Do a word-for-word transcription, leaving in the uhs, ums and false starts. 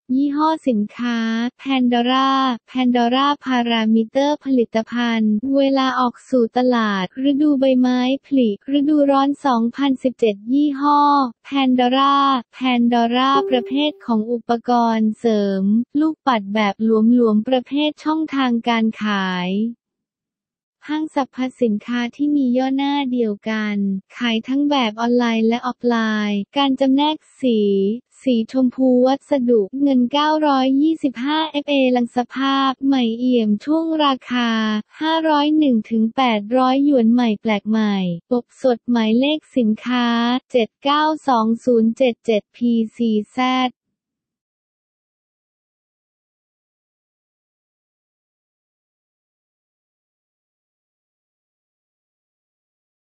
ยี่ห้อสินค้า Pandora Pandora Parameter ผลิตภัณฑ์ เวลาออกสู่ตลาด ฤดูใบไม้ผลิฤดูร้อน สองพันสิบเจ็ด ยี่ห้อ Pandora Pandora ประเภทของอุปกรณ์เสริม ลูกปัดแบบหลวมๆประเภทช่องทางการขายห้างสรรพสินค้าที่มีย่อหน้าเดียวกัน ขายทั้งแบบออนไลน์และออฟไลน์ การจำแนกสี สีชมพูวัสดุ เงิน เก้าร้อยยี่สิบห้า เอฟ เอ ลังสภาพ ใหม่เอี่ยมช่วงราคา ห้าร้อยเอ็ดถึงแปดร้อย หยวนใหม่แปลกใหม่ปกสดหมายเลขสินค้า เจ็ดเก้าสองศูนย์เจ็ดเจ็ด พี ซี แซด